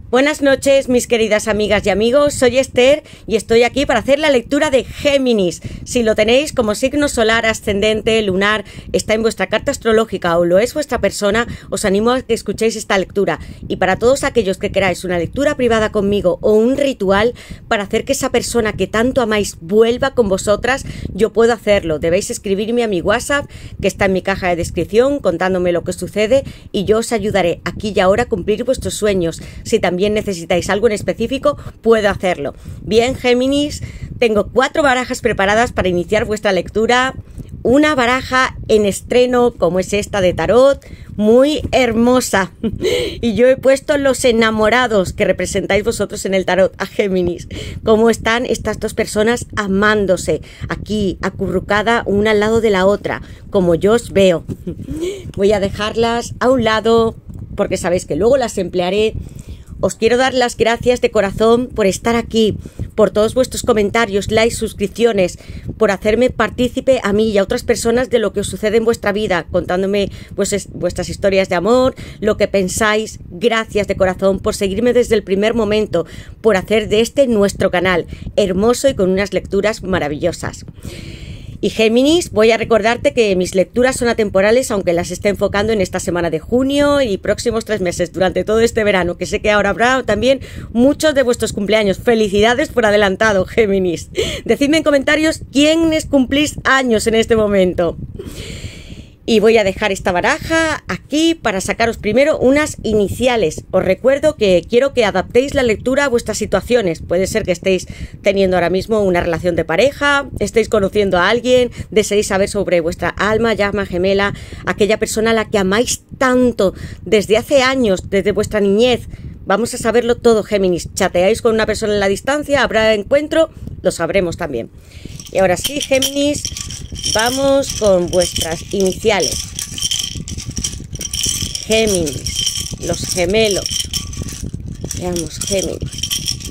Buenas noches, mis queridas amigas y amigos, soy Esther y estoy aquí para hacer la lectura de Géminis. Si lo tenéis como signo solar, ascendente, lunar, está en vuestra carta astrológica o lo es vuestra persona, os animo a que escuchéis esta lectura. Y para todos aquellos que queráis una lectura privada conmigo o un ritual para hacer que esa persona que tanto amáis vuelva con vosotras, yo puedo hacerlo. Debéis escribirme a mi WhatsApp, que está en mi caja de descripción, contándome lo que sucede y yo os ayudaré aquí y ahora a cumplir vuestros sueños. Si también necesitáis algo en específico, puedo hacerlo. Bien, Géminis, tengo 4 barajas preparadas para iniciar vuestra lectura. Una baraja en estreno, como es esta de tarot, muy hermosa. Y yo he puesto los enamorados que representáis vosotros en el tarot a Géminis. Cómo están estas dos personas amándose, aquí, acurrucada una al lado de la otra, como yo os veo. Voy a dejarlas a un lado, porque sabéis que luego las emplearé. Os quiero dar las gracias de corazón por estar aquí, por todos vuestros comentarios, likes, suscripciones, por hacerme partícipe a mí y a otras personas de lo que os sucede en vuestra vida, contándome vuestras historias de amor, lo que pensáis. Gracias de corazón por seguirme desde el primer momento, por hacer de este nuestro canal hermoso y con unas lecturas maravillosas. Y Géminis, voy a recordarte que mis lecturas son atemporales, aunque las esté enfocando en esta semana de junio y próximos 3 meses, durante todo este verano, que sé que ahora habrá también muchos de vuestros cumpleaños. Felicidades por adelantado, Géminis. Decidme en comentarios quiénes cumplís años en este momento. Y voy a dejar esta baraja aquí para sacaros primero unas iniciales. Os recuerdo que quiero que adaptéis la lectura a vuestras situaciones. Puede ser que estéis teniendo ahora mismo una relación de pareja, estéis conociendo a alguien, deseéis saber sobre vuestra alma, llama gemela, aquella persona a la que amáis tanto desde hace años, desde vuestra niñez. Vamos a saberlo todo, Géminis. ¿Chateáis con una persona en la distancia? ¿Habrá encuentro? Lo sabremos también. Y ahora sí, Géminis, vamos con vuestras iniciales. Géminis, los gemelos. Veamos, Géminis.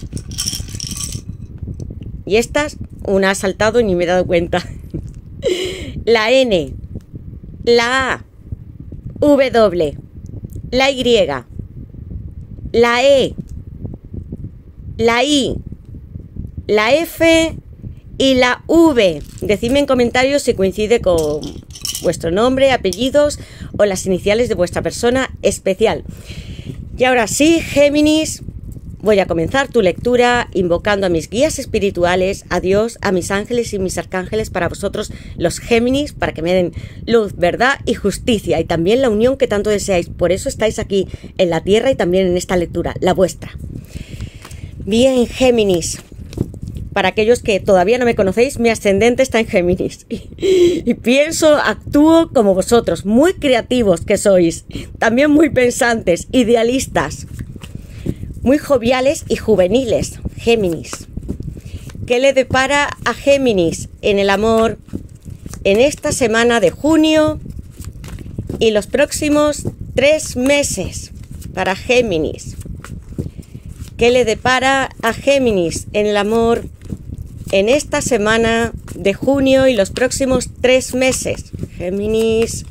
Y estas, una ha saltado y ni me he dado cuenta. La N, la A, W, la Y, la E, la I, la F y la V. Decidme en comentarios si coincide con vuestro nombre, apellidos o las iniciales de vuestra persona especial. Y ahora sí, Géminis, voy a comenzar tu lectura invocando a mis guías espirituales, a Dios, a mis ángeles y mis arcángeles para vosotros, los Géminis, para que me den luz, verdad y justicia y también la unión que tanto deseáis. Por eso estáis aquí en la tierra y también en esta lectura, la vuestra. Bien, Géminis. Para aquellos que todavía no me conocéis, mi ascendente está en Géminis. Y pienso, actúo como vosotros, muy creativos que sois, también muy pensantes, idealistas, muy joviales y juveniles, Géminis. ¿Qué le depara a Géminis en el amor en esta semana de junio y los próximos 3 meses para Géminis? ¿Qué le depara a Géminis en el amor en esta semana de junio y los próximos 3 meses? Géminis.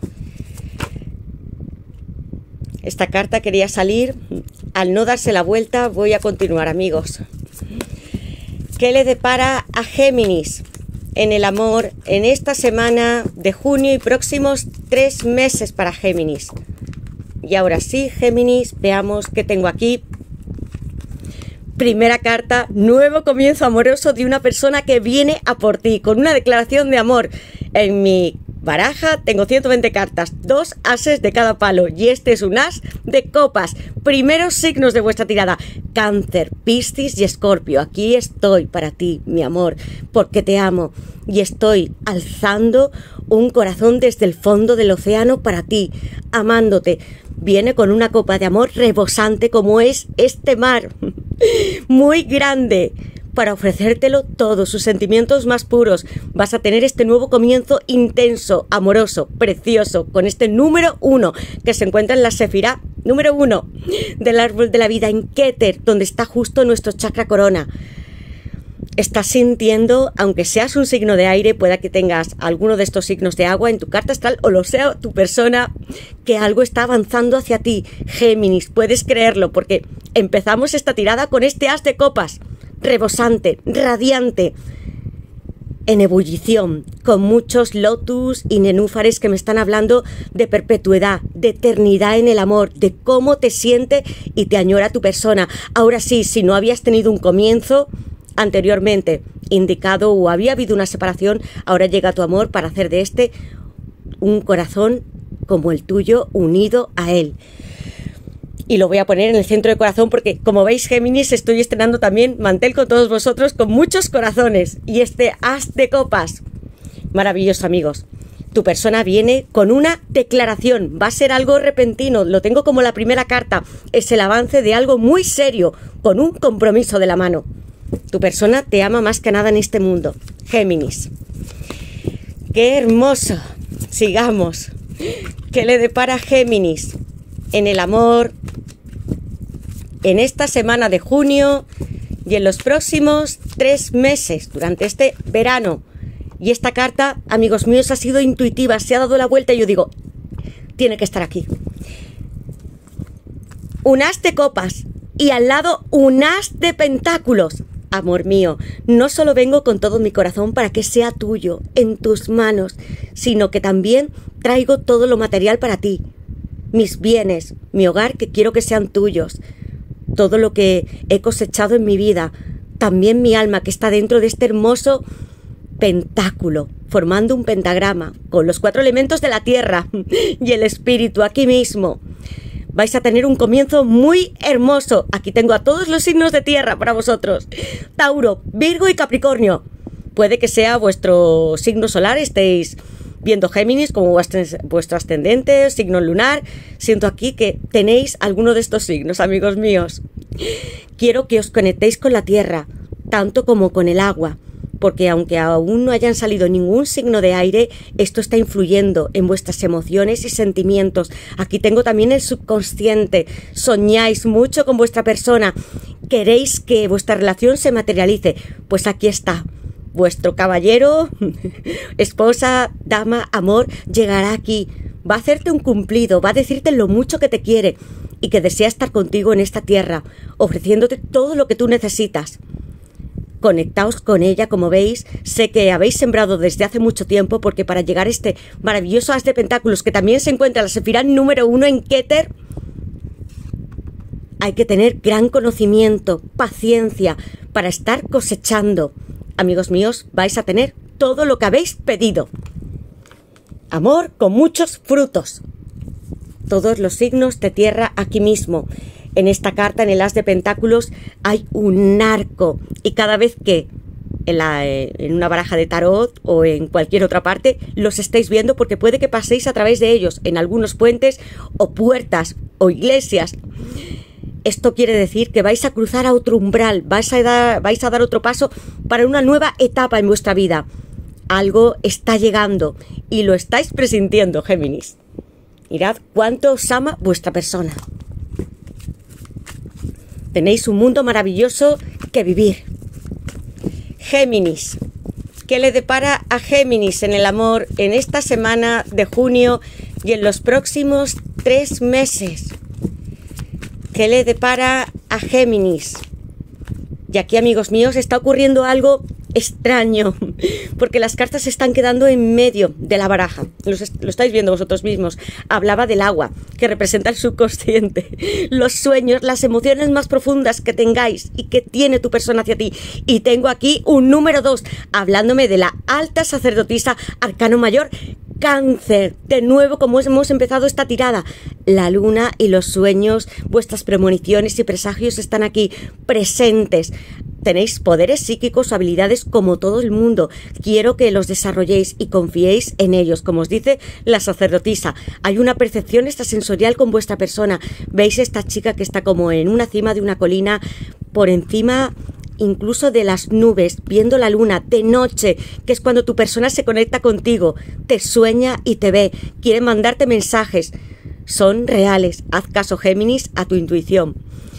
Esta carta quería salir. Al no darse la vuelta, voy a continuar, amigos. ¿Qué le depara a Géminis en el amor en esta semana de junio y próximos 3 meses para Géminis? Y ahora sí, Géminis, veamos qué tengo aquí. Primera carta, nuevo comienzo amoroso de una persona que viene a por ti, con una declaración de amor. En mi baraja tengo 120 cartas, 2 ases de cada palo y este es un as de copas. Primeros signos de vuestra tirada, Cáncer, Piscis y Escorpio. Aquí estoy para ti, mi amor, porque te amo y estoy alzando un corazón desde el fondo del océano para ti, amándote. Viene con una copa de amor rebosante como es este mar, muy grande, para ofrecértelo todo, sus sentimientos más puros. Vas a tener este nuevo comienzo intenso, amoroso, precioso, con este número 1 que se encuentra en la Sefirá número 1 del árbol de la vida, en Keter, donde está justo nuestro chakra corona. Estás sintiendo, aunque seas un signo de aire, pueda que tengas alguno de estos signos de agua en tu carta astral o lo sea tu persona, que algo está avanzando hacia ti. Géminis, puedes creerlo porque empezamos esta tirada con este as de copas, rebosante, radiante, en ebullición, con muchos lotus y nenúfares que me están hablando de perpetuidad, de eternidad en el amor, de cómo te siente y te añora tu persona. Ahora sí, si no habías tenido un comienzo anteriormente indicado o había habido una separación, ahora llega tu amor para hacer de este un corazón como el tuyo unido a él. Y lo voy a poner en el centro del corazón porque, como veis, Géminis, estoy estrenando también mantel con todos vosotros con muchos corazones. Y este as de copas, maravilloso, amigos. Tu persona viene con una declaración, va a ser algo repentino, lo tengo como la primera carta, es el avance de algo muy serio, con un compromiso de la mano. Tu persona te ama más que nada en este mundo. Géminis. ¡Qué hermoso! Sigamos. ¿Qué le depara Géminis en el amor en esta semana de junio y en los próximos 3 meses, durante este verano? Y esta carta, amigos míos, ha sido intuitiva, se ha dado la vuelta y yo digo, tiene que estar aquí. Un as de copas y al lado un as de pentáculos. Amor mío, no solo vengo con todo mi corazón para que sea tuyo, en tus manos, sino que también traigo todo lo material para ti. Mis bienes, mi hogar, que quiero que sean tuyos. Todo lo que he cosechado en mi vida. También mi alma, que está dentro de este hermoso pentáculo, formando un pentagrama, con los 4 elementos de la tierra y el espíritu aquí mismo. Vais a tener un comienzo muy hermoso. Aquí tengo a todos los signos de tierra para vosotros. Tauro, Virgo y Capricornio. Puede que sea vuestro signo solar, estéis viendo Géminis como vuestro ascendente, signo lunar. Siento aquí que tenéis alguno de estos signos, amigos míos. Quiero que os conectéis con la tierra, tanto como con el agua. Porque aunque aún no hayan salido ningún signo de aire, esto está influyendo en vuestras emociones y sentimientos. Aquí tengo también el subconsciente. Soñáis mucho con vuestra persona. Queréis que vuestra relación se materialice. Pues aquí está. Vuestro caballero, esposa, dama, amor, llegará aquí. Va a hacerte un cumplido, va a decirte lo mucho que te quiere y que desea estar contigo en esta tierra, ofreciéndote todo lo que tú necesitas. Conectaos con ella, como veis. Sé que habéis sembrado desde hace mucho tiempo, porque para llegar a este maravilloso as de pentáculos, que también se encuentra la sefirá número 1 en Keter, hay que tener gran conocimiento, paciencia, para estar cosechando. Amigos míos, vais a tener todo lo que habéis pedido. Amor con muchos frutos. Todos los signos de tierra aquí mismo. En esta carta, en el as de pentáculos, hay un arco. Y cada vez que en una baraja de tarot o en cualquier otra parte los estáis viendo, porque puede que paséis a través de ellos en algunos puentes o puertas o iglesias. Esto quiere decir que vais a cruzar a otro umbral, vais a dar otro paso para una nueva etapa en vuestra vida. Algo está llegando y lo estáis presintiendo, Géminis. Mirad cuánto os ama vuestra persona. Tenéis un mundo maravilloso que vivir. Géminis. ¿Qué le depara a Géminis en el amor en esta semana de junio y en los próximos 3 meses? ¿Qué le depara a Géminis? Y aquí, amigos míos, está ocurriendo algo extraño, porque las cartas se están quedando en medio de la baraja. Lo estáis viendo vosotros mismos. Hablaba del agua, que representa el subconsciente, los sueños, las emociones más profundas que tengáis y que tiene tu persona hacia ti. Y tengo aquí un número 2, hablándome de la alta sacerdotisa, arcano mayor, Cáncer. De nuevo, como hemos empezado esta tirada, la luna y los sueños, vuestras premoniciones y presagios están aquí presentes. Tenéis poderes psíquicos o habilidades como todo el mundo. Quiero que los desarrolléis y confiéis en ellos. Como os dice la sacerdotisa, hay una percepción extrasensorial con vuestra persona. Veis esta chica que está como en una cima de una colina, por encima incluso de las nubes, viendo la luna de noche, que es cuando tu persona se conecta contigo, te sueña y te ve, quiere mandarte mensajes. Son reales. Haz caso, Géminis, a tu intuición.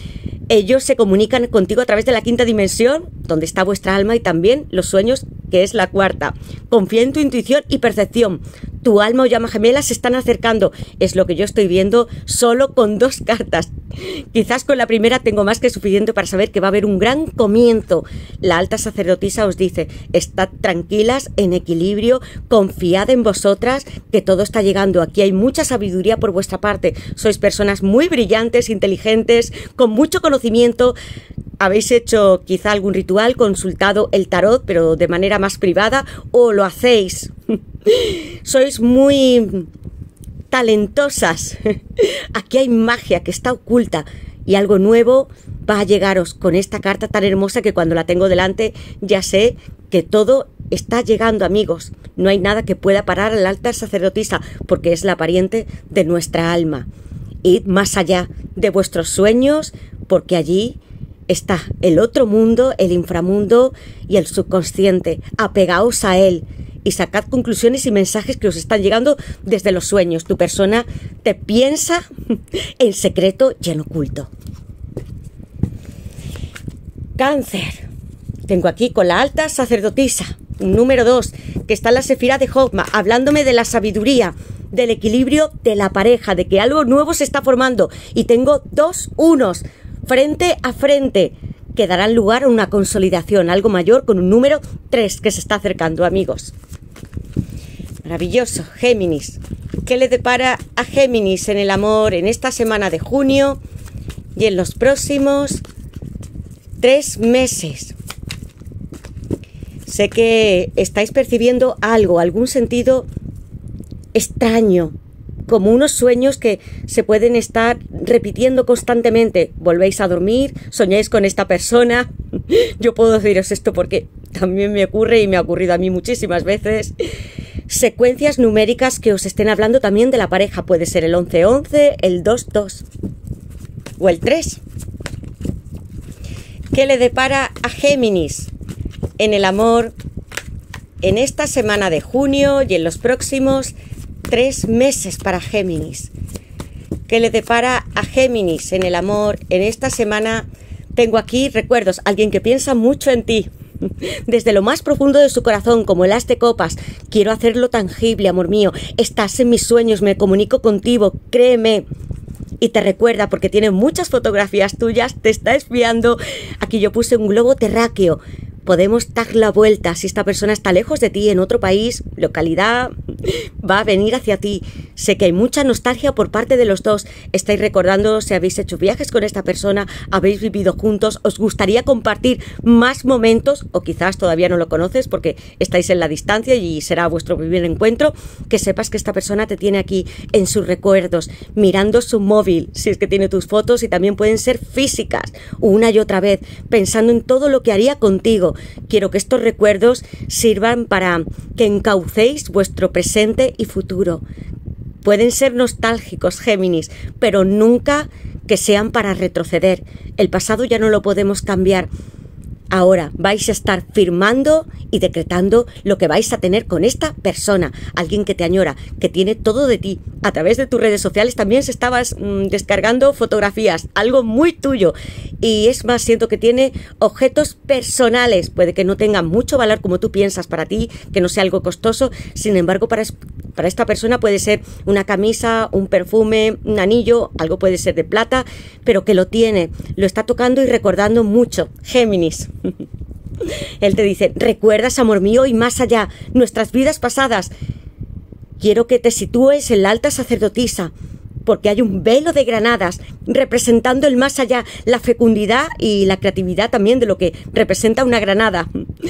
Ellos se comunican contigo a través de la quinta dimensión, donde está vuestra alma, y también los sueños, que es la cuarta. Confía en tu intuición y percepción. Tu alma o llama gemela se están acercando. Es lo que yo estoy viendo solo con 2 cartas. Quizás con la primera tengo más que suficiente para saber que va a haber un gran comienzo. La alta sacerdotisa os dice, estad tranquilas, en equilibrio, confiad en vosotras, que todo está llegando. Aquí hay mucha sabiduría por vuestra parte. Sois personas muy brillantes, inteligentes, con mucho conocimiento. Habéis hecho quizá algún ritual, consultado el tarot, pero de manera más privada, o lo hacéis. Sois muy talentosas. Aquí hay magia que está oculta y algo nuevo va a llegaros con esta carta tan hermosa que cuando la tengo delante ya sé que todo está llegando, amigos. No hay nada que pueda parar a la alta sacerdotisa porque es la pariente de nuestra alma. Id más allá de vuestros sueños porque allí está el otro mundo, el inframundo y el subconsciente. Apegaos a él y sacad conclusiones y mensajes que os están llegando desde los sueños. Tu persona te piensa en secreto y en oculto. Cáncer. Tengo aquí con la alta sacerdotisa, número 2, que está en la Sefirá de Jogma, hablándome de la sabiduría, del equilibrio de la pareja, de que algo nuevo se está formando. Y tengo 2 unos frente a frente que darán lugar a una consolidación, algo mayor, con un número 3 que se está acercando, amigos. Maravilloso. Géminis. ¿Qué le depara a Géminis en el amor en esta semana de junio y en los próximos 3 meses? Sé que estáis percibiendo algo, algún sentido extraño, como unos sueños que se pueden estar repitiendo constantemente. Volvéis a dormir, soñáis con esta persona. Yo puedo deciros esto porque también me ocurre y me ha ocurrido a mí muchísimas veces. Secuencias numéricas que os estén hablando también de la pareja. Puede ser el 11-11, el 2-2 o el 3. ¿Qué le depara a Géminis en el amor en esta semana de junio y en los próximos 3 meses para Géminis? ¿Qué le depara a Géminis en el amor en esta semana? Tengo aquí recuerdos, alguien que piensa mucho en ti, desde lo más profundo de su corazón, como el as de copas. Quiero hacerlo tangible, amor mío. Estás en mis sueños, me comunico contigo, créeme. Y te recuerda porque tiene muchas fotografías tuyas, te está espiando. Aquí yo puse un globo terráqueo. Podemos dar la vuelta. Si esta persona está lejos de ti, en otro país, localidad, va a venir hacia ti. Sé que hay mucha nostalgia por parte de los dos. Estáis recordando si habéis hecho viajes con esta persona, habéis vivido juntos, os gustaría compartir más momentos, o quizás todavía no lo conoces porque estáis en la distancia y será vuestro primer encuentro. Que sepas que esta persona te tiene aquí en sus recuerdos, mirando su móvil, si es que tiene tus fotos, y también pueden ser físicas, una y otra vez, pensando en todo lo que haría contigo. Quiero que estos recuerdos sirvan para que encaucéis vuestro presente y futuro. Pueden ser nostálgicos, Géminis, pero nunca que sean para retroceder. El pasado ya no lo podemos cambiar. Ahora vais a estar firmando y decretando lo que vais a tener con esta persona, alguien que te añora, que tiene todo de ti. A través de tus redes sociales también se estabas descargando fotografías, algo muy tuyo. Y es más, siento que tiene objetos personales. Puede que no tengan mucho valor como tú piensas para ti, que no sea algo costoso. Sin embargo, para esta persona puede ser una camisa, un perfume, un anillo, algo puede ser de plata, pero que lo tiene, lo está tocando y recordando mucho. Géminis. Él te dice, ¿recuerdas, amor mío, y más allá, nuestras vidas pasadas? Quiero que te sitúes en la alta sacerdotisa, porque hay un velo de granadas representando el más allá, la fecundidad y la creatividad también de lo que representa una granada.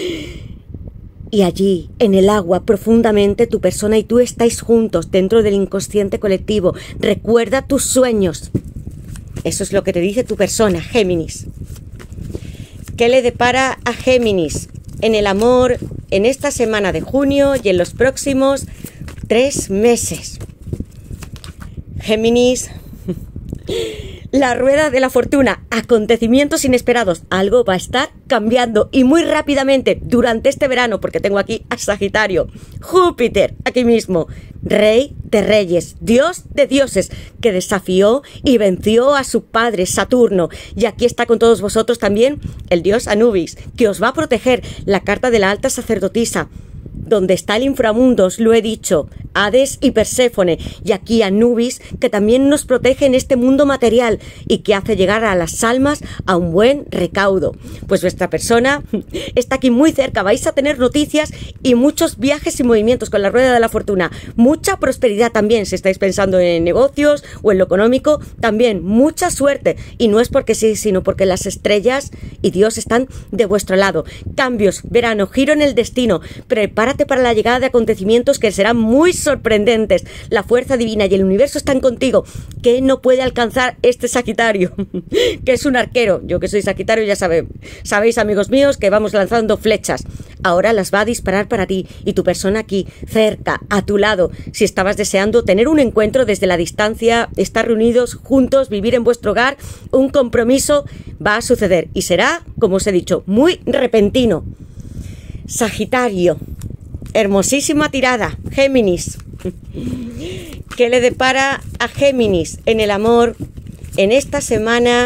Y allí, en el agua, profundamente, tu persona y tú estáis juntos dentro del inconsciente colectivo. Recuerda tus sueños. Eso es lo que te dice tu persona, Géminis. ¿Qué le depara a Géminis en el amor en esta semana de junio y en los próximos 3 meses? Géminis, la rueda de la fortuna, acontecimientos inesperados, algo va a estar cambiando y muy rápidamente durante este verano, porque tengo aquí a Sagitario, Júpiter, aquí mismo, Rey de reyes, Dios de dioses, que desafió y venció a su padre Saturno. Y aquí está con todos vosotros también el dios Anubis, que os va a proteger. La carta de la alta sacerdotisa, donde está el inframundo, os lo he dicho, Hades y Perséfone, y aquí Anubis, que también nos protege en este mundo material y que hace llegar a las almas a un buen recaudo. Pues vuestra persona está aquí muy cerca, vais a tener noticias y muchos viajes y movimientos con la rueda de la fortuna, mucha prosperidad también, si estáis pensando en negocios o en lo económico, también mucha suerte, y no es porque sí, sino porque las estrellas y Dios están de vuestro lado. Cambios, verano, giro en el destino, prepárate para la llegada de acontecimientos que serán muy sorprendentes. La fuerza divina y el universo están contigo. ¿Qué no puede alcanzar este Sagitario? Que es un arquero. Yo que soy Sagitario ya sabéis, amigos míos, que vamos lanzando flechas. Ahora las va a disparar para ti y tu persona aquí, cerca, a tu lado. Si estabas deseando tener un encuentro desde la distancia, estar reunidos juntos, vivir en vuestro hogar, un compromiso va a suceder y será, como os he dicho, muy repentino. Sagitario, hermosísima tirada. Géminis, ¿qué le depara a Géminis en el amor en esta semana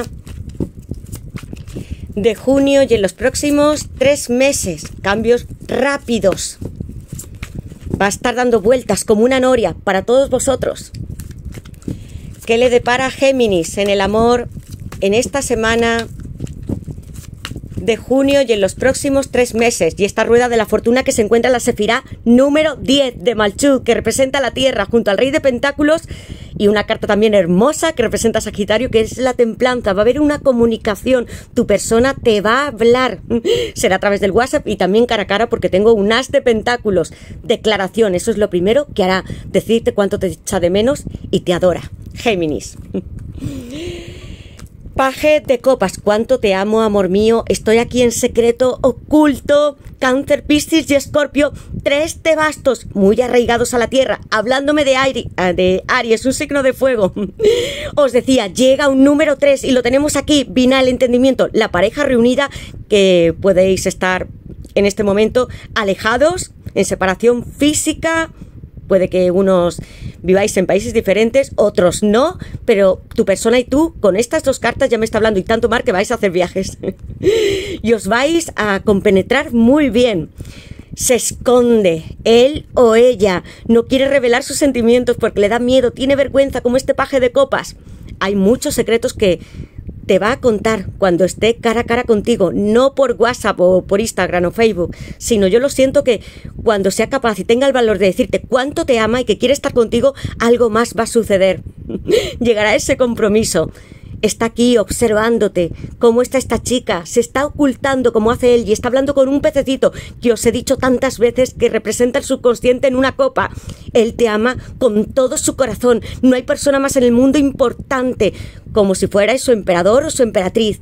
de junio y en los próximos 3 meses? Cambios rápidos, va a estar dando vueltas como una noria para todos vosotros. ¿Qué le depara a Géminis en el amor en esta semana de junio y en los próximos 3 meses? Y esta rueda de la fortuna que se encuentra en la Sefirá número 10 de Malchut, que representa la tierra junto al rey de pentáculos, y una carta también hermosa que representa a Sagitario, que es la templanza. Va a haber una comunicación, tu persona te va a hablar, será a través del WhatsApp y también cara a cara, porque tengo un as de pentáculos. Declaración, eso es lo primero que hará, decirte cuánto te echa de menos y te adora. Géminis. Paje de copas, cuánto te amo, amor mío, estoy aquí en secreto, oculto. Cáncer, Piscis y Escorpio, 3 de bastos, muy arraigados a la tierra, hablándome de Aries, un signo de fuego. Os decía, llega un número 3 y lo tenemos aquí, vina el entendimiento, la pareja reunida, que podéis estar en este momento alejados, en separación física. Puede que unos viváis en países diferentes, otros no, pero tu persona y tú, con estas 2 cartas ya me está hablando, y tanto más, que vais a hacer viajes. Y os vais a compenetrar muy bien. Se esconde, él o ella, no quiere revelar sus sentimientos porque le da miedo, tiene vergüenza, como este paje de copas. Hay muchos secretos que te va a contar cuando esté cara a cara contigo, no por WhatsApp o por Instagram o Facebook, sino yo lo siento que cuando sea capaz y tenga el valor de decirte cuánto te ama y que quiere estar contigo, algo más va a suceder. Llegará ese compromiso. Está aquí observándote, cómo está esta chica, se está ocultando como hace él y está hablando con un pececito que os he dicho tantas veces que representa el subconsciente en una copa. Él te ama con todo su corazón, no hay persona más en el mundo importante, como si fuerais su emperador o su emperatriz.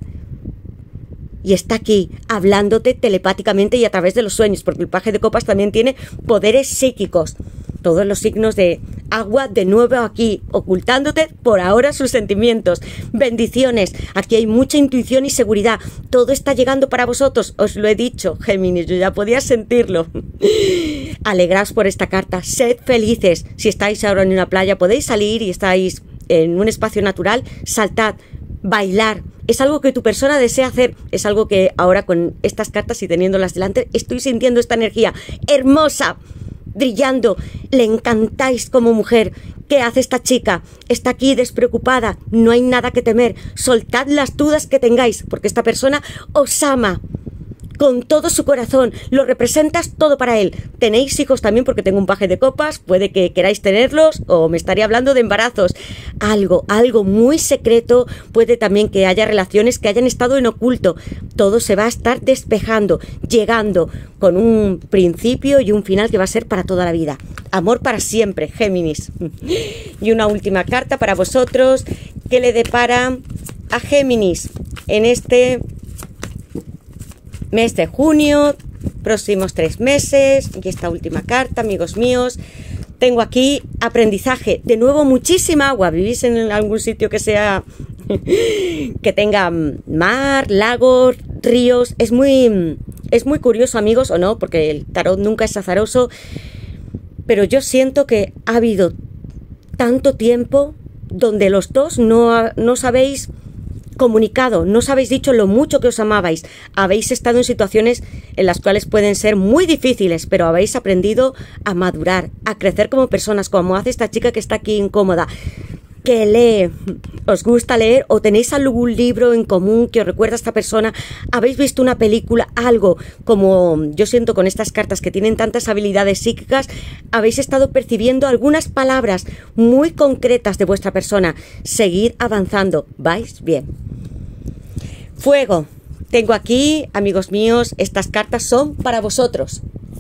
Y está aquí, hablándote telepáticamente y a través de los sueños, porque el paje de copas también tiene poderes psíquicos. Todos los signos de agua de nuevo aquí, ocultándote por ahora sus sentimientos. Bendiciones, aquí hay mucha intuición y seguridad. Todo está llegando para vosotros, os lo he dicho, Géminis, yo ya podía sentirlo. Alegraos por esta carta, sed felices. Si estáis ahora en una playa, podéis salir y estáis en un espacio natural, saltad, bailar. Es algo que tu persona desea hacer, es algo que ahora con estas cartas y teniéndolas delante, estoy sintiendo esta energía hermosa, brillando, le encantáis como mujer. ¿Qué hace esta chica? Está aquí despreocupada, no hay nada que temer, soltad las dudas que tengáis, porque esta persona os ama con todo su corazón, lo representas todo para él. Tenéis hijos también, porque tengo un paje de copas, puede que queráis tenerlos, o me estaría hablando de embarazos. Algo muy secreto, puede también que haya relaciones que hayan estado en oculto. Todo se va a estar despejando, llegando con un principio y un final que va a ser para toda la vida. Amor para siempre, Géminis. Y una última carta para vosotros, que le depara a Géminis en este mes de junio, próximos 3 meses. Y esta última carta, amigos míos, tengo aquí aprendizaje. De nuevo, muchísima agua. ¿Vivís en algún sitio que sea que tenga mar, lagos, ríos? Es muy curioso, amigos, o no, porque el tarot nunca es azaroso. Pero yo siento que ha habido tanto tiempo donde los dos no os habéis comunicado, no os habéis dicho lo mucho que os amabais. Habéis estado en situaciones en las cuales pueden ser muy difíciles, pero habéis aprendido a madurar, a crecer como personas, como hace esta chica que está aquí incómoda, que lee, os gusta leer o tenéis algún libro en común que os recuerda a esta persona, habéis visto una película, algo, como yo siento con estas cartas que tienen tantas habilidades psíquicas, habéis estado percibiendo algunas palabras muy concretas de vuestra persona. Seguid avanzando, vais bien. Fuego, tengo aquí, amigos míos, estas cartas son para vosotros.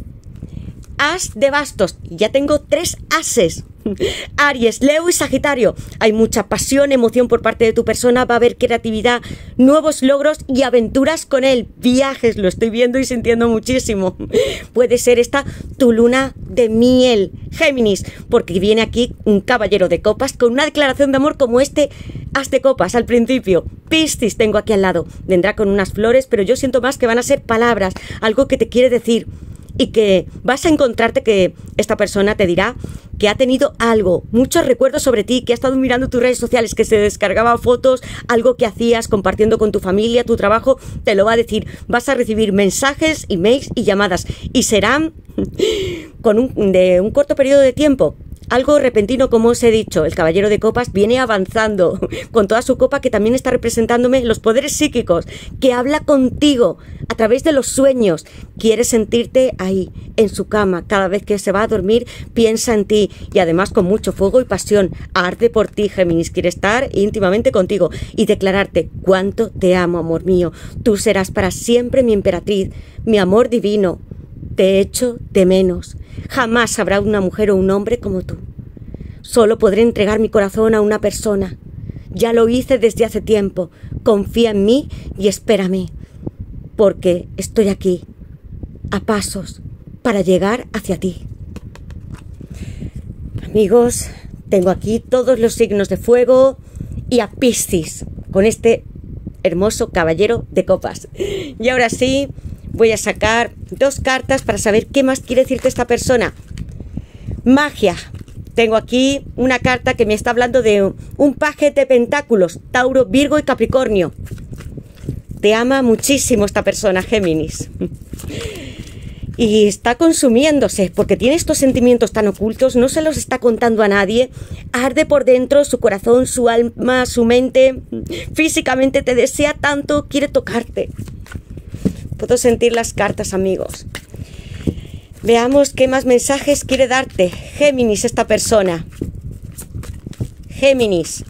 As de bastos, ya tengo 3 ases. Aries, Leo y Sagitario. Hay mucha pasión, emoción por parte de tu persona, va a haber creatividad, nuevos logros y aventuras con él. Viajes, lo estoy viendo y sintiendo muchísimo. Puede ser esta tu luna de miel, Géminis, porque viene aquí un caballero de copas con una declaración de amor como este as de copas al principio. Piscis, tengo aquí al lado. Vendrá con unas flores, pero yo siento más que van a ser palabras, algo que te quiere decir. Y que vas a encontrarte que esta persona te dirá que ha tenido algo, muchos recuerdos sobre ti, que ha estado mirando tus redes sociales, que se descargaba fotos, algo que hacías compartiendo con tu familia, tu trabajo, te lo va a decir. Vas a recibir mensajes, emails y llamadas y serán de un corto periodo de tiempo. Algo repentino, como os he dicho. El caballero de copas viene avanzando con toda su copa, que también está representándome los poderes psíquicos, que habla contigo a través de los sueños. Quiere sentirte ahí, en su cama. Cada vez que se va a dormir, piensa en ti y además con mucho fuego y pasión. Arde por ti, Géminis. Quiere estar íntimamente contigo y declararte cuánto te amo, amor mío. Tú serás para siempre mi emperatriz, mi amor divino. Te echo de menos. Jamás habrá una mujer o un hombre como tú. Solo podré entregar mi corazón a una persona. Ya lo hice desde hace tiempo. Confía en mí y espérame, porque estoy aquí, a pasos, para llegar hacia ti. Amigos, tengo aquí todos los signos de fuego y a Piscis, con este hermoso caballero de copas. Y ahora sí, voy a sacar 2 cartas para saber qué más quiere decirte esta persona. Magia. Tengo aquí una carta que me está hablando de un paje de pentáculos, Tauro, Virgo y Capricornio. Te ama muchísimo esta persona, Géminis. Y está consumiéndose porque tiene estos sentimientos tan ocultos, no se los está contando a nadie. Arde por dentro, su corazón, su alma, su mente. Físicamente te desea tanto, quiere tocarte. Puedo sentir las cartas, amigos. Veamos qué más mensajes quiere darte, Géminis, esta persona. Géminis.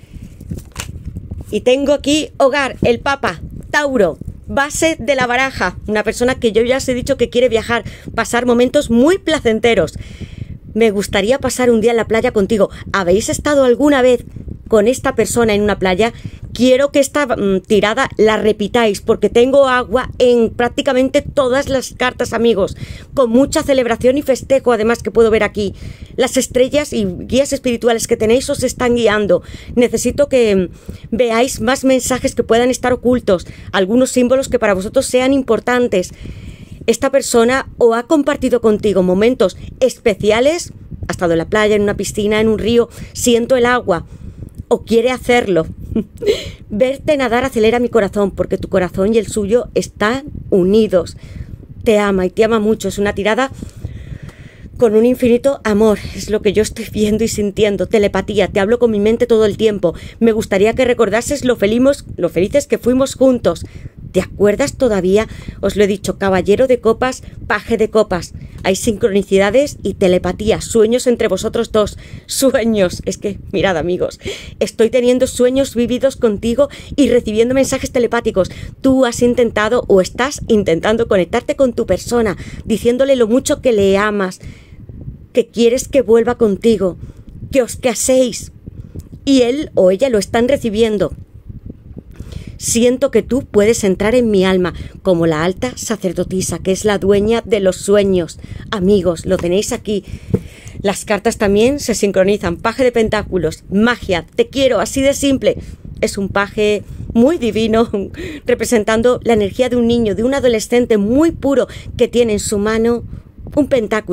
Y tengo aquí hogar, el Papa, Tauro, base de la baraja. Una persona que yo ya os he dicho que quiere viajar, pasar momentos muy placenteros. Me gustaría pasar un día en la playa contigo. ¿Habéis estado alguna vez con esta persona en una playa? Quiero que esta tirada la repitáis porque tengo agua en prácticamente todas las cartas, amigos, con mucha celebración y festejo, además, que puedo ver aquí. Las estrellas y guías espirituales que tenéis os están guiando. Necesito que veáis más mensajes que puedan estar ocultos, algunos símbolos que para vosotros sean importantes. Esta persona o ha compartido contigo momentos especiales, ha estado en la playa, en una piscina, en un río, siento el agua, o quiere hacerlo. Verte nadar acelera mi corazón, porque tu corazón y el suyo están unidos. Te ama y te ama mucho. Es una tirada con un infinito amor. Es lo que yo estoy viendo y sintiendo. Telepatía. Te hablo con mi mente todo el tiempo. Me gustaría que recordases lo felices que fuimos juntos. ¿Te acuerdas todavía? Os lo he dicho, caballero de copas, paje de copas. Hay sincronicidades y telepatía, sueños entre vosotros dos. Sueños. Es que, mirad, amigos, estoy teniendo sueños vividos contigo y recibiendo mensajes telepáticos. Tú has intentado o estás intentando conectarte con tu persona, diciéndole lo mucho que le amas, que quieres que vuelva contigo, que os caséis. Y él o ella lo están recibiendo. Siento que tú puedes entrar en mi alma como la alta sacerdotisa, que es la dueña de los sueños. Amigos, lo tenéis aquí. Las cartas también se sincronizan. Paje de pentáculos, magia, te quiero, así de simple. Es un paje muy divino, representando la energía de un niño, de un adolescente muy puro, que tiene en su mano un pentáculo.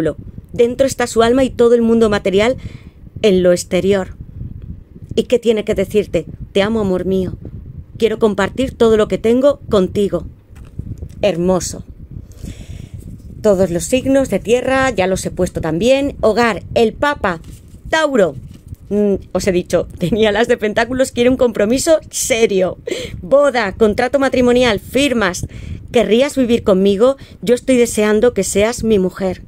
Dentro está su alma y todo el mundo material en lo exterior. ¿Y qué tiene que decirte? Te amo, amor mío. Quiero compartir todo lo que tengo contigo. Hermoso. Todos los signos de tierra ya los he puesto también. Hogar, el Papa, Tauro. Os he dicho, tenía las de pentáculos, quiere un compromiso serio. Boda, contrato matrimonial, firmas. ¿Querrías vivir conmigo? Yo estoy deseando que seas mi mujer.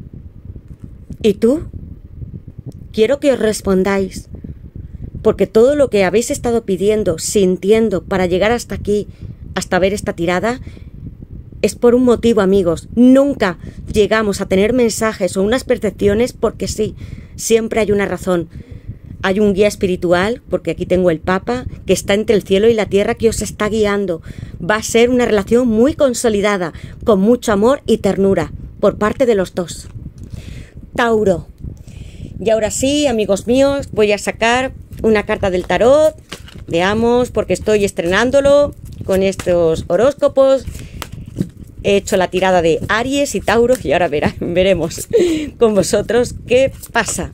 ¿Y tú? Quiero que os respondáis, porque todo lo que habéis estado pidiendo, sintiendo para llegar hasta aquí, hasta ver esta tirada, es por un motivo, amigos. Nunca llegamos a tener mensajes o unas percepciones porque sí, siempre hay una razón. Hay un guía espiritual, porque aquí tengo el Papa, que está entre el cielo y la tierra, que os está guiando. Va a ser una relación muy consolidada, con mucho amor y ternura, por parte de los dos. Tauro. Y ahora sí, amigos míos, voy a sacar una carta del tarot. Veamos, porque estoy estrenándolo con estos horóscopos. He hecho la tirada de Aries y Tauro y ahora veremos con vosotros qué pasa.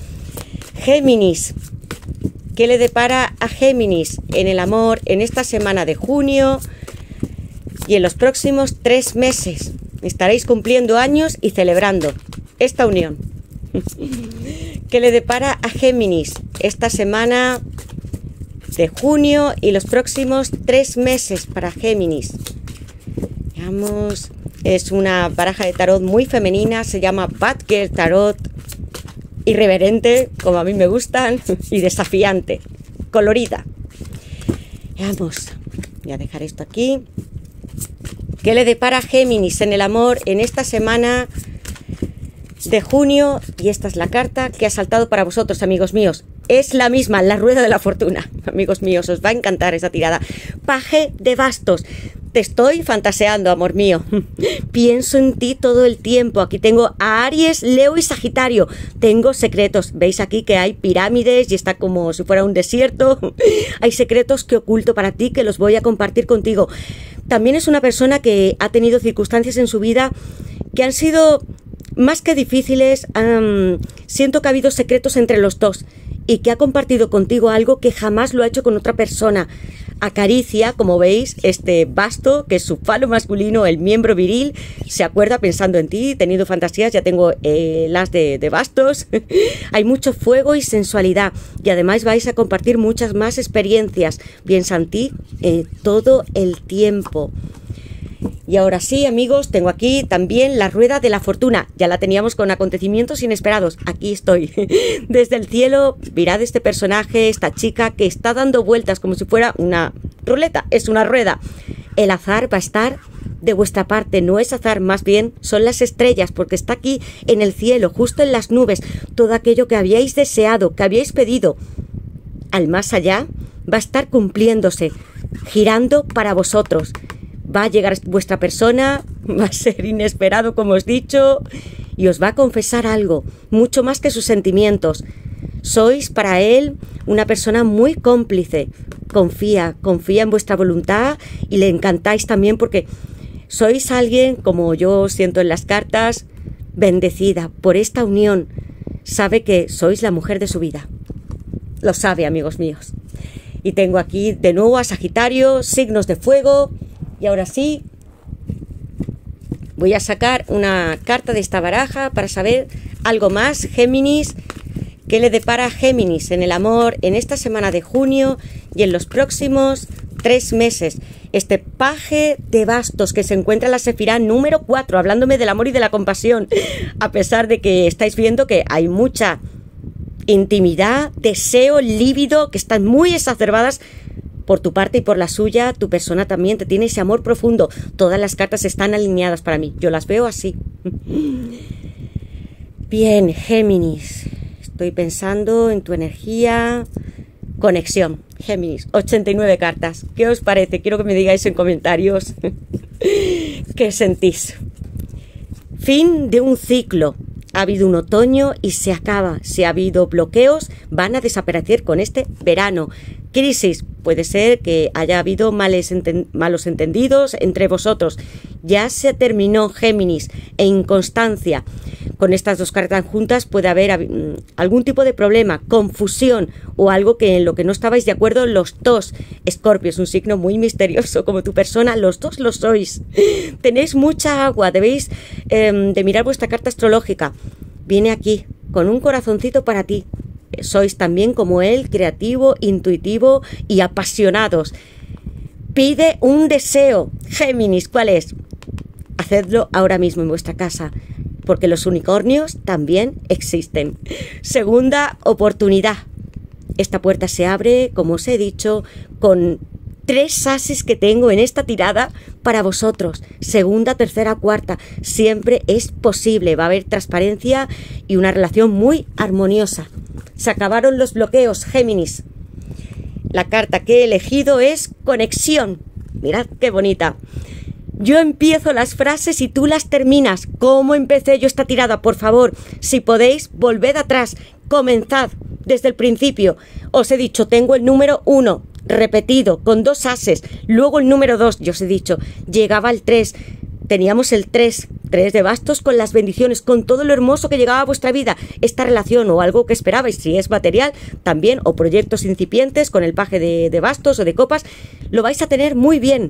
Géminis. ¿Qué le depara a Géminis en el amor en esta semana de junio y en los próximos 3 meses? Estaréis cumpliendo años y celebrando esta unión. ¿Qué le depara a Géminis esta semana de junio y los próximos 3 meses para Géminis? Veamos, es una baraja de tarot muy femenina, se llama Bad Girl Tarot, irreverente, como a mí me gustan, y desafiante, colorida. Veamos, voy a dejar esto aquí. ¿Qué le depara a Géminis en el amor en esta semana de junio? Y esta es la carta que ha saltado para vosotros, amigos míos. Es la misma, la rueda de la fortuna. Amigos míos, os va a encantar esa tirada. Paje de bastos. Te estoy fantaseando, amor mío. Pienso en ti todo el tiempo. Aquí tengo a Aries, Leo y Sagitario. Tengo secretos. ¿Veis aquí que hay pirámides y está como si fuera un desierto? Hay secretos que oculto para ti que los voy a compartir contigo. También es una persona que ha tenido circunstancias en su vida que han sido más que difíciles. Siento que ha habido secretos entre los dos y que ha compartido contigo algo que jamás lo ha hecho con otra persona. Acaricia, como veis, este basto, que es su falo masculino, el miembro viril, se acuerda pensando en ti, teniendo fantasías. Ya tengo las de bastos. Hay mucho fuego y sensualidad, y además vais a compartir muchas más experiencias. Piensa en ti todo el tiempo. Y ahora sí, amigos, tengo aquí también la rueda de la fortuna. Ya la teníamos con acontecimientos inesperados. Aquí estoy. Desde el cielo, mirad este personaje, esta chica que está dando vueltas como si fuera una ruleta. Es una rueda. El azar va a estar de vuestra parte. No es azar, más bien son las estrellas, porque está aquí en el cielo, justo en las nubes. Todo aquello que habíais deseado, que habíais pedido al más allá, va a estar cumpliéndose, girando para vosotros. Va a llegar vuestra persona, va a ser inesperado, como os he dicho, y os va a confesar algo, mucho más que sus sentimientos. Sois para él una persona muy cómplice. Confía en vuestra voluntad y le encantáis también porque sois alguien, como yo siento en las cartas, bendecida por esta unión. Sabe que sois la mujer de su vida. Lo sabe, amigos míos. Y tengo aquí de nuevo a Sagitario, signos de fuego. Y ahora sí, voy a sacar una carta de esta baraja para saber algo más. Géminis, ¿qué le depara a Géminis en el amor en esta semana de junio y en los próximos 3 meses? Este paje de bastos que se encuentra en la sefirá número 4, hablándome del amor y de la compasión, a pesar de que estáis viendo que hay mucha intimidad, deseo, líbido, que están muy exacerbadas por tu parte y por la suya. Tu persona también te tiene ese amor profundo. Todas las cartas están alineadas para mí. Yo las veo así. Bien, Géminis. Estoy pensando en tu energía. Conexión. Géminis. 89 cartas. ¿Qué os parece? Quiero que me digáis en comentarios qué sentís. Fin de un ciclo. Ha habido un otoño y se acaba. Si ha habido bloqueos, van a desaparecer con este verano. Crisis. puede ser que haya habido malos entendidos entre vosotros. Ya se terminó, Géminis, e inconstancia. Con estas dos cartas juntas puede haber algún tipo de problema, confusión o algo en lo que no estabais de acuerdo los dos. Escorpio es un signo muy misterioso como tu persona, los dos lo sois. Tenéis mucha agua, debéis de mirar vuestra carta astrológica. Viene aquí, con un corazoncito para ti. Sois también como él, creativo, intuitivo y apasionados. Pide un deseo, Géminis, ¿cuál es? Hacedlo ahora mismo en vuestra casa, porque los unicornios también existen. Segunda oportunidad. Esta puerta se abre, como os he dicho, con 3 ases que tengo en esta tirada para vosotros. Segunda, tercera, cuarta. Siempre es posible. Va a haber transparencia y una relación muy armoniosa. Se acabaron los bloqueos, Géminis. La carta que he elegido es conexión. Mirad qué bonita. Yo empiezo las frases y tú las terminas. ¿Cómo empecé yo esta tirada? Por favor, si podéis, volved atrás. Comenzad desde el principio. Os he dicho, tengo el número 1, repetido, con 2 ases. Luego el número 2, yo os he dicho, llegaba el 3. Teníamos el 3 de bastos con las bendiciones, con todo lo hermoso que llegaba a vuestra vida. Esta relación o algo que esperabais, si es material, también, o proyectos incipientes con el paje de bastos o de copas, lo vais a tener muy bien.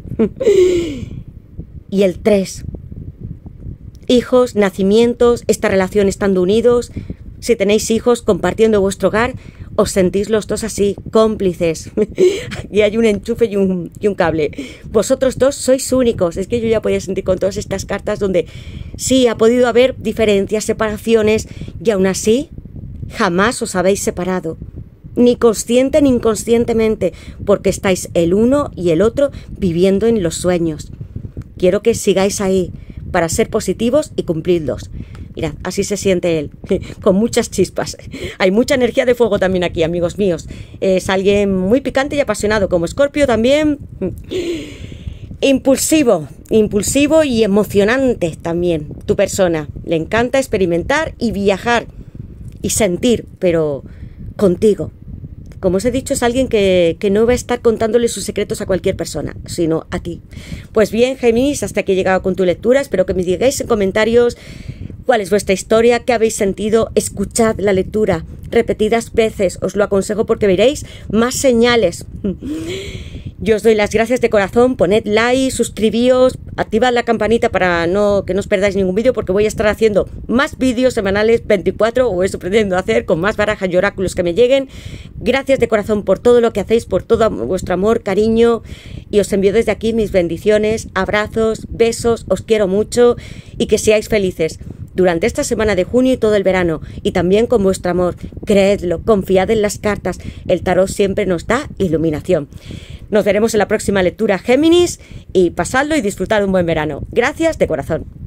Y el 3. Hijos, nacimientos, esta relación estando unidos. Si tenéis hijos compartiendo vuestro hogar, os sentís los dos así, cómplices. Y hay un enchufe y un cable. Vosotros dos sois únicos. Es que yo ya podía sentir con todas estas cartas donde sí, ha podido haber diferencias, separaciones, y aún así jamás os habéis separado. Ni consciente ni inconscientemente, porque estáis el uno y el otro viviendo en los sueños. Quiero que sigáis ahí para ser positivos y cumplidlos. Mirad, así se siente él, con muchas chispas. Hay mucha energía de fuego también aquí, amigos míos. Es alguien muy picante y apasionado, como Escorpio también. Impulsivo y emocionante también, tu persona. Le encanta experimentar y viajar y sentir, pero contigo. Como os he dicho, es alguien que no va a estar contándole sus secretos a cualquier persona, sino a ti. Pues bien, Géminis, hasta aquí he llegado con tu lectura. Espero que me digáis en comentarios cuál es vuestra historia, qué habéis sentido. Escuchad la lectura repetidas veces, os lo aconsejo porque veréis más señales. Yo os doy las gracias de corazón, poned like, suscribíos, activad la campanita para que no os perdáis ningún vídeo, porque voy a estar haciendo más vídeos semanales, 24, o eso pretendo hacer, con más barajas y oráculos que me lleguen. Gracias de corazón por todo lo que hacéis, por todo vuestro amor, cariño, y os envío desde aquí mis bendiciones, abrazos, besos, os quiero mucho y que seáis felices durante esta semana de junio y todo el verano, y también con vuestro amor. Creedlo, confiad en las cartas, el tarot siempre nos da iluminación. Nos veremos en la próxima lectura, Géminis, y pasadlo y disfrutad un buen verano. Gracias de corazón.